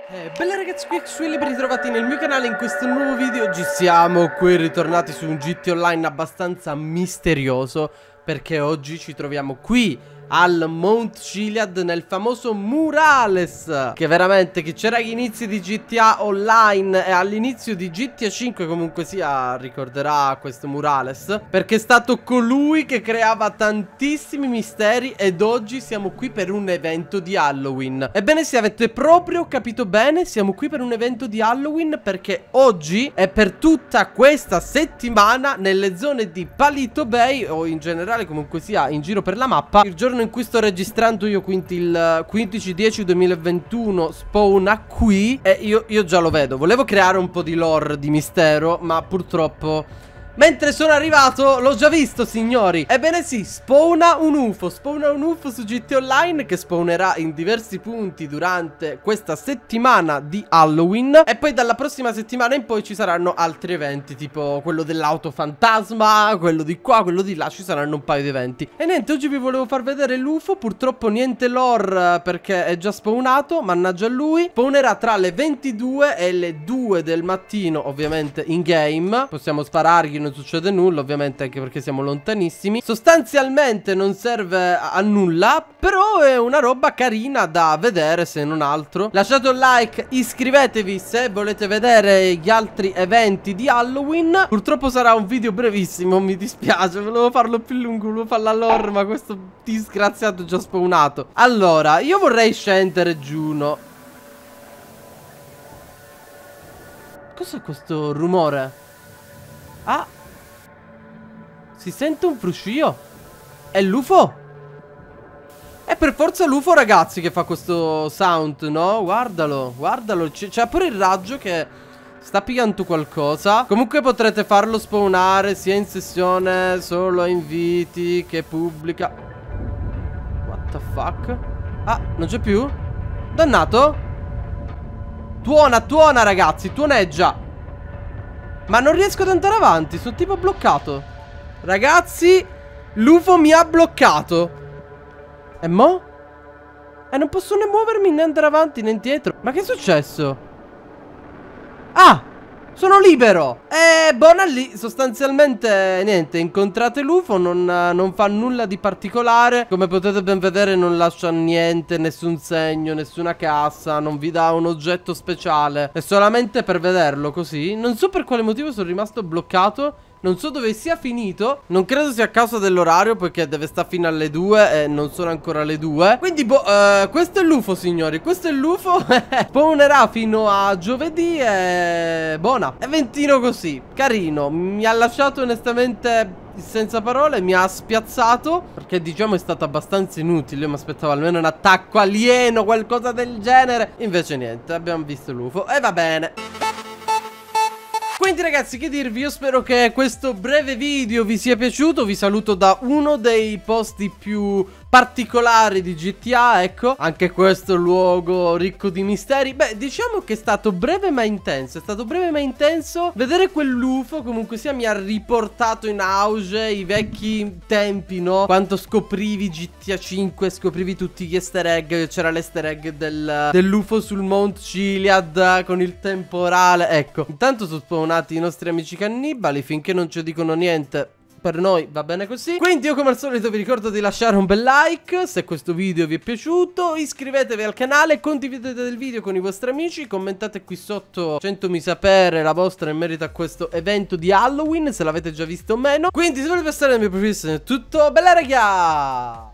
Bella ragazzi, qui Xwilly, ben ritrovati nel mio canale in questo nuovo video. Oggi siamo qui ritornati su un GT Online abbastanza misterioso, perché oggi ci troviamo qui al Mount Chiliad nel famoso Murales, che veramente chi c'era agli inizi di GTA Online e all'inizio di GTA 5 comunque sia ricorderà questo Murales, perché è stato colui che creava tantissimi misteri. Ed oggi siamo qui per un evento di Halloween. Ebbene sì, avete proprio capito bene, siamo qui per un evento di Halloween, perché oggi e per tutta questa settimana nelle zone di Paleto Bay, o in generale comunque sia in giro per la mappa, il giorno in cui sto registrando io, quindi il 15/10/2021, spawna qui. E io già lo vedo. Volevo creare un po' di lore, di mistero, ma purtroppo mentre sono arrivato l'ho già visto, signori. Ebbene sì, spawna un UFO su GT Online, che spawnerà in diversi punti durante questa settimana di Halloween. E poi dalla prossima settimana in poi ci saranno altri eventi, tipo quello dell'auto fantasma, quello di qua, quello di là. Ci saranno un paio di eventi. E niente, oggi vi volevo far vedere l'UFO. Purtroppo niente lore, perché è già spawnato, mannaggia a lui. Spawnerà tra le 22 e le 2 del mattino, ovviamente in game. Possiamo sparargli, non succede nulla, ovviamente, anche perché siamo lontanissimi. Sostanzialmente non serve a nulla, però è una roba carina da vedere, se non altro. Lasciate un like, iscrivetevi se volete vedere gli altri eventi di Halloween. Purtroppo sarà un video brevissimo, mi dispiace, volevo farlo più lungo, volevo fare la lore, ma questo disgraziato è già spawnato. Allora, io vorrei scendere giù, no? Cos'è questo rumore? Ah, si sente un fruscio. È l'UFO? È per forza l'UFO, ragazzi, che fa questo sound, no? Guardalo, guardalo. C'è pure il raggio che sta pigliando qualcosa. Comunque potrete farlo spawnare sia in sessione solo a inviti che pubblica. What the fuck? Ah, non c'è più? Dannato? Tuona, ragazzi, tuoneggia. Ma non riesco ad andare avanti, sono tipo bloccato. Ragazzi, l'UFO mi ha bloccato. E mo? E non posso né muovermi né andare avanti né indietro. Ma che è successo? Ah! Sono libero! Buona lì, sostanzialmente niente, incontrate l'UFO, non fa nulla di particolare. Come potete ben vedere non lascia niente, nessun segno, nessuna cassa, non vi dà un oggetto speciale. È solamente per vederlo così. Non so per quale motivo sono rimasto bloccato. Non so dove sia finito. Non credo sia a causa dell'orario, perché deve stare fino alle 2 e non sono ancora le 2. Quindi questo è l'UFO, signori. Questo è l'UFO. Spawnerà fino a giovedì e buona. Eventino così, carino. Mi ha lasciato onestamente senza parole, mi ha spiazzato, perché diciamo è stato abbastanza inutile. Io mi aspettavo almeno un attacco alieno, qualcosa del genere. Invece niente, abbiamo visto l'UFO e va bene. Quindi ragazzi, che dirvi, io spero che questo breve video vi sia piaciuto. Vi saluto da uno dei posti più particolari di GTA, ecco. Anche questo luogo ricco di misteri. Beh, diciamo che è stato breve ma intenso. È stato breve ma intenso. Vedere quell'UFO comunque sia mi ha riportato in auge i vecchi tempi, no? Quando scoprivi GTA 5, scoprivi tutti gli easter egg. C'era l'easter egg dell'UFO sul Mount Chiliad con il temporale. Ecco, intanto sono spawnati i nostri amici cannibali. Finché non ci dicono niente, per noi va bene così. Quindi io come al solito vi ricordo di lasciare un bel like se questo video vi è piaciuto. Iscrivetevi al canale, condividete il video con i vostri amici. Commentate qui sotto facendomi sapere la vostra in merito a questo evento di Halloween, se l'avete già visto o meno. Quindi se volete passare nel mio profilo è tutto. Bella raga!